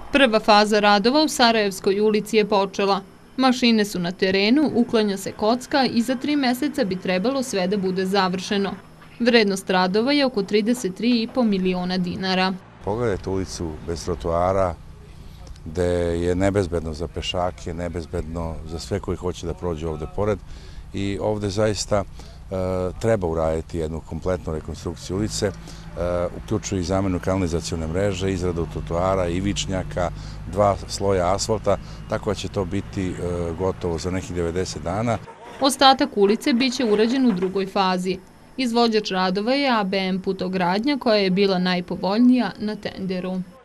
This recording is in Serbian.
Prva faza radova u Sarajevskoj ulici je počela. Mašine su na terenu, uklanja se kocka i za 3 meseca bi trebalo sve da bude završeno. Vrednost radova je oko 33,5 miliona dinara. Pogledajte ulicu bez trotoara, gde je nebezbedno za pešake, nebezbedno za sve koji hoće da prođu ovde pored. I ovde zaista treba uraditi jednu kompletnu rekonstrukciju ulice, uključuju i zamenu kanalizacione mreže, izradu trotoara, ivičnjaka, 2 sloja asfalta, tako da će to biti gotovo za nekih 90 dana. Ostatak ulice biće urađen u drugoj fazi. Izvođač radova je ABM Putogradnja koja je bila najpovoljnija na tenderu.